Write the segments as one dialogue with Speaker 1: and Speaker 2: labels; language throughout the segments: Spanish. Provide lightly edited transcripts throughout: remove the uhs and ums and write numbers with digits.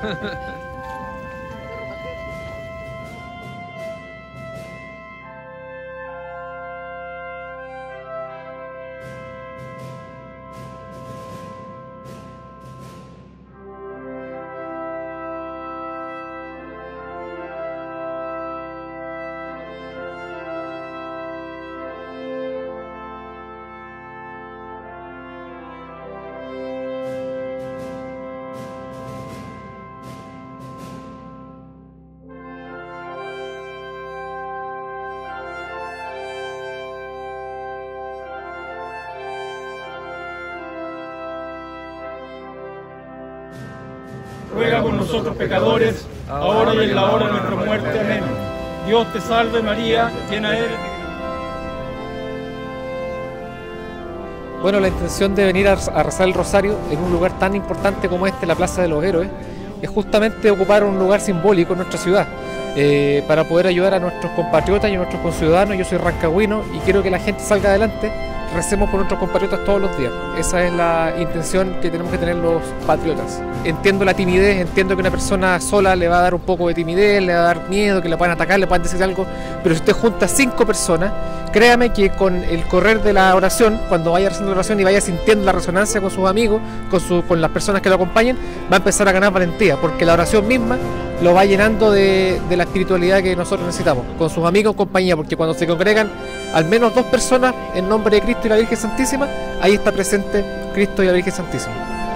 Speaker 1: Ruega por nosotros pecadores, ahora y en la hora de nuestra muerte. Amén. Dios te salve María, llena eres de gracia.
Speaker 2: Bueno, la intención de venir a rezar el rosario en un lugar tan importante como este, la Plaza de los Héroes, es justamente ocupar un lugar simbólico en nuestra ciudad, para poder ayudar a nuestros compatriotas y a nuestros conciudadanos. Yo soy rancagüino y quiero que la gente salga adelante. Recemos por nuestros compatriotas todos los días. Esa es la intención que tenemos que tener los patriotas. Entiendo la timidez, entiendo que una persona sola le va a dar un poco de timidez, le va a dar miedo, que le puedan atacar, le puedan decir algo, pero si usted junta 5 personas, créame que con el correr de la oración, cuando vaya haciendo la oración y vaya sintiendo la resonancia con sus amigos, con las personas que lo acompañen, va a empezar a ganar valentía, porque la oración misma lo va llenando de la espiritualidad que nosotros necesitamos, con sus amigos en compañía, porque cuando se congregan al menos 2 personas en nombre de Cristo y la Virgen Santísima, ahí está presente Cristo y la Virgen Santísima.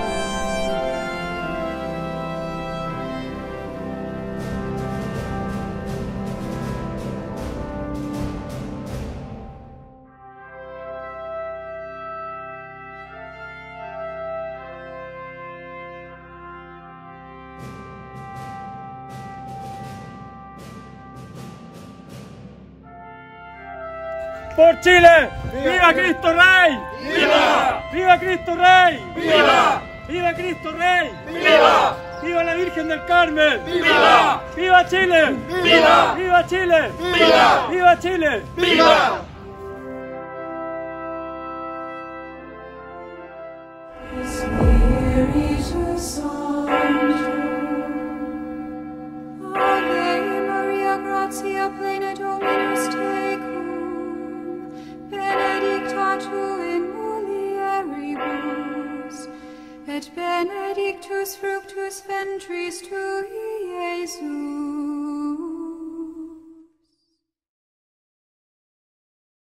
Speaker 1: ¡Por Chile! ¡Viva Cristo Rey! ¡Viva! ¡Viva Cristo Rey! ¡Viva! ¡Viva Cristo Rey! ¡Viva! ¡Viva la Virgen del Carmen! ¡Viva! ¡Viva Chile! ¡Viva! ¡Viva Chile! ¡Viva! ¡Viva Chile! ¡Viva!
Speaker 3: Et benedictus fructus ventris tui, Iesus.